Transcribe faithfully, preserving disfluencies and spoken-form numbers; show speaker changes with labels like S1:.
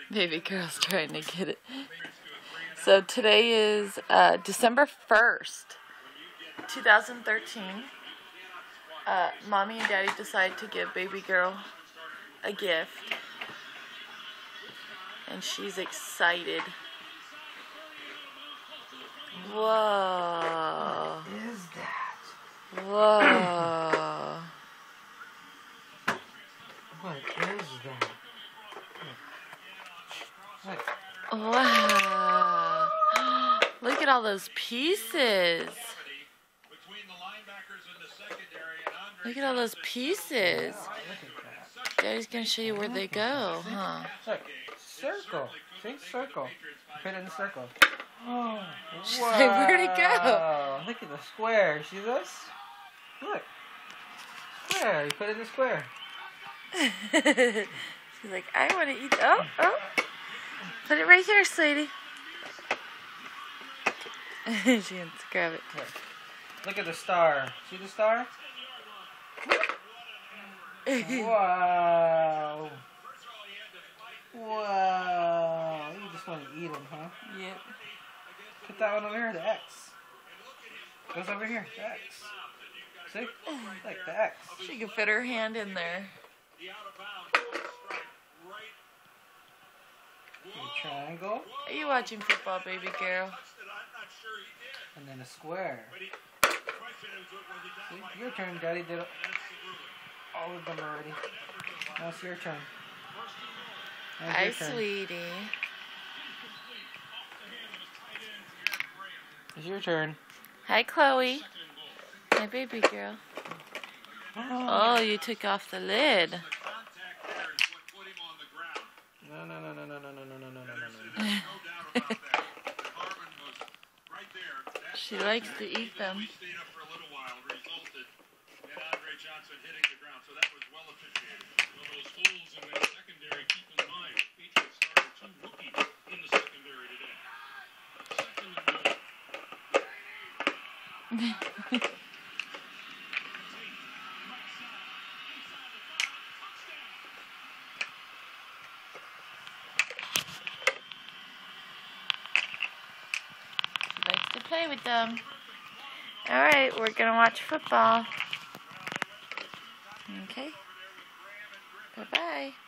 S1: Baby girl's trying to get it. So today is uh, December first, two thousand thirteen. Uh, Mommy and Daddy decided to give baby girl a gift. And she's excited. Whoa.
S2: What is that?
S1: Whoa.
S2: What is that? What?
S1: Wow. Look at all those pieces. Look at all those pieces. Daddy's going to show you where they go, huh?
S2: Look, circle. See? Circle. Put it in the circle. Oh,
S1: She's like, where'd it go?
S2: Look at the square. See this? Look. Square. You put it in the square.
S1: She's like, I want to eat. Oh, oh. Put it right here, sweetie. She wants to grab it.
S2: Look. Look at the star. See the star? Wow. Wow. You just want to eat them, huh?
S1: Yep.
S2: Put that one over here, the X. Goes over here, the X. See? Like the X.
S1: She can fit her hand in there.
S2: A triangle.
S1: Are you watching football, baby girl?
S2: And then a square. See? Your turn, Daddy did all of them already. Now it's your turn. Now
S1: Hi,
S2: your turn.
S1: sweetie.
S2: It's your turn.
S1: Hi, Chloe. Hi, baby girl. Oh, you took off the lid.
S2: No, no, no, no, no, no, no, no, no, no, no, no.
S1: She likes to eat them. She likes to play with them. Alright, we're going to watch football. Okay. Bye-bye.